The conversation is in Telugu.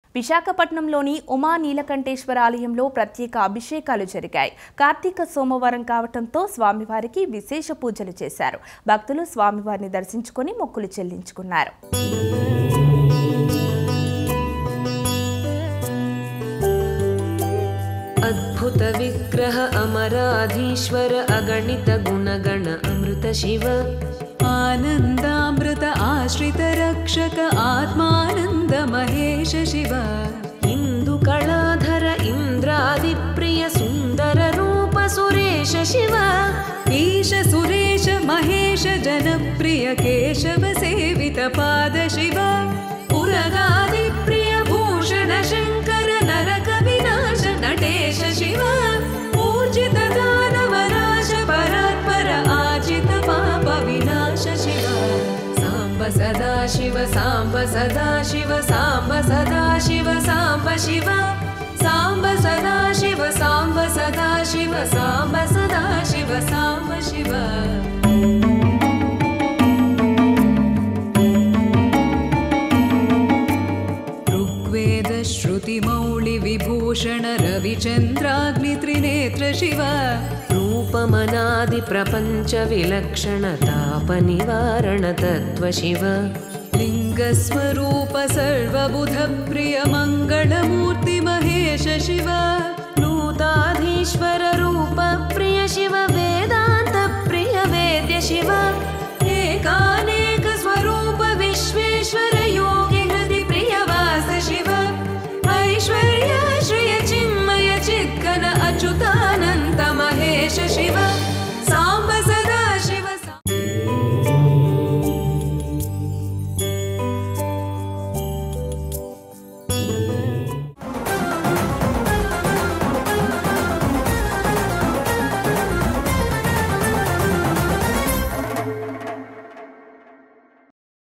విశాఖపట్నంలోని ఉమా నీలకంఠేశ్వర ఆలయంలో ప్రత్యేక అభిషేకాలు జరిగాయి. కార్తీక సోమవారం కావడంతో స్వామివారికి విశేష పూజలు చేశారు. భక్తులు స్వామివారిని దర్శించుకొని మొక్కులు చెల్లించుకున్నారు. अद्भुत विग्रह अमराधीश्वर अगणित गुणगण अमृत शिव आनन्दामृत आश्रित रक्षक आत्मानन्द महेश शिव इन्दुकलाधर इन्द्रादिप्रिय सुन्दर रूप सुरेश शिव ईश सुरेश महेश जनप्रिय केशव सेवित पाद शिव पुरगादिप्रिय भूषण शङ्कर नरक विनाश नटेश शिव पूजित दानवनाश परात्पर आजित पाप विनाश शिव साम्ब सदा शिव साम्ब सदा शिव साम्ब सदा शिव साम्ब शिव साम्ब सदा शिव साम्ब सदा शिव साम्ब सदा शिव साम्ब शिव श्रुतिमौळि विभूषण रविचन्द्राग्नित्रिनेत्र शिव रूपमनादि प्रपञ्च विलक्षण ताप निवारण तत्त्व शिव लिङ्गस्वरूप सर्वबुध प्रिय मङ्गलमूर्ति महेश शिव नूताधीश्वर रूप प्रिय शिव वेदान्त प्रिय वेद्य शिव एकानेक स्वरूप विश्वेश्वर